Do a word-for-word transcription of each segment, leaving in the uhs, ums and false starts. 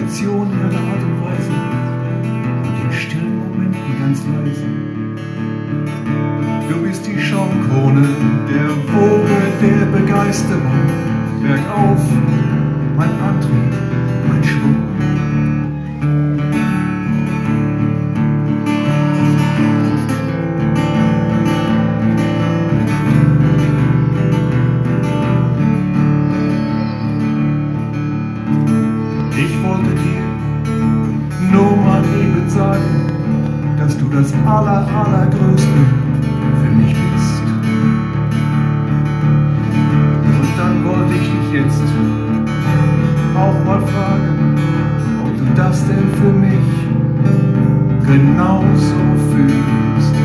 Perfektion ihrer Art und Weise und in stillen Momenten ganz leise. Du bist die Schaumkrone der Woge der Begeisterung, bergauf mein Antrieb, mein Schwung. Ich wollte dir nur mal eben sagen, dass du das aller, allergrößte für mich bist. Und dann wollte ich dich jetzt auch mal fragen, ob du das denn für mich genauso fühlst.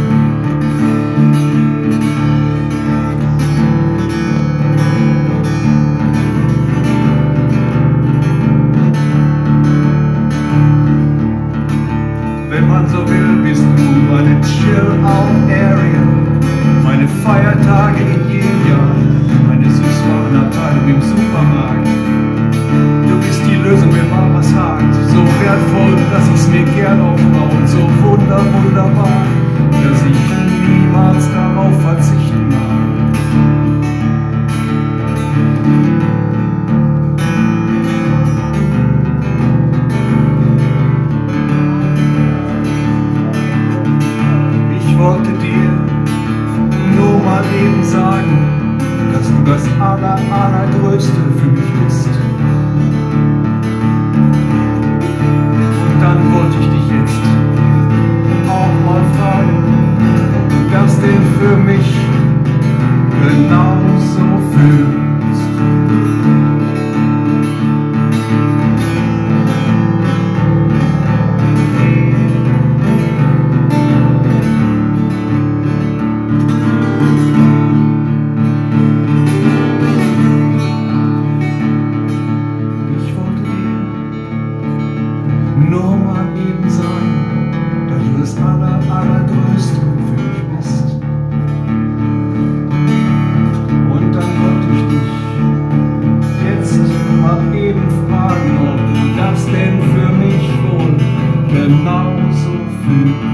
Wenn man so will, bist du meine Chill-Out-Area, meine Feiertage in jedem Jahr, meine Süßwarenabteilung im Supermarkt. Du bist die Lösung, wenn mal was hakt, so wertvoll, dass ich's mir gern aufbaue und so wunder, wunderbar, dass ich niemals darauf verzichten mag. Ich wollte dir nur mal eben sagen, dass du das aller, allergrößte für mich bist. Und dann wollte ich dich jetzt auch mal fragen, ob du das denn für mich genauso fühlst. Nur mal eben sagen, dass du das aller, allergrößte für mich bist. Und dann wollte ich dich jetzt mal eben fragen, ob du das denn für mich wohl genauso fühlst.